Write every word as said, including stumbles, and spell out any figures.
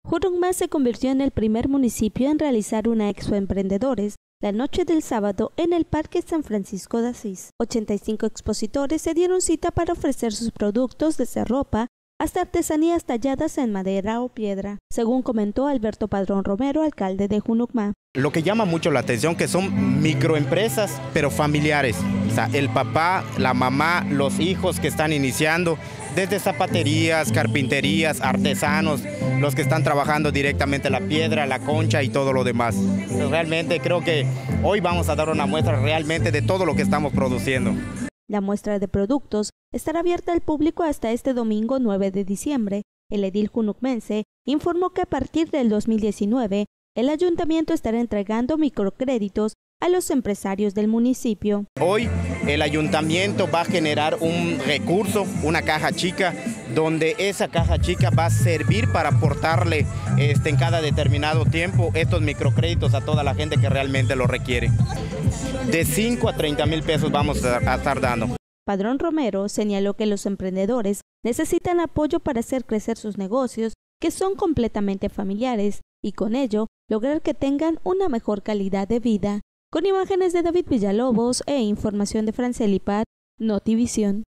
Jurucmá se convirtió en el primer municipio en realizar una Expo Emprendedores la noche del sábado en el Parque San Francisco de Asís. ochenta y cinco expositores se dieron cita para ofrecer sus productos desde ropa hasta artesanías talladas en madera o piedra, según comentó Alberto Padrón Romero, alcalde de Jurucmá. Lo que llama mucho la atención que son microempresas, pero familiares. O sea, el papá, la mamá, los hijos que están iniciando, desde zapaterías, carpinterías, artesanos, los que están trabajando directamente la piedra, la concha y todo lo demás. Realmente creo que hoy vamos a dar una muestra realmente de todo lo que estamos produciendo. La muestra de productos estará abierta al público hasta este domingo nueve de diciembre. El edil junucmense informó que a partir del dos mil diecinueve, el ayuntamiento estará entregando microcréditos a los empresarios del municipio. Hoy el ayuntamiento va a generar un recurso, una caja chica, donde esa caja chica va a servir para aportarle este, en cada determinado tiempo estos microcréditos a toda la gente que realmente lo requiere. De cinco a treinta mil pesos vamos a estar dando. Padrón Romero señaló que los emprendedores necesitan apoyo para hacer crecer sus negocios, que son completamente familiares, y con ello lograr que tengan una mejor calidad de vida. Con imágenes de David Villalobos e información de Franceli Paz, Notivisión.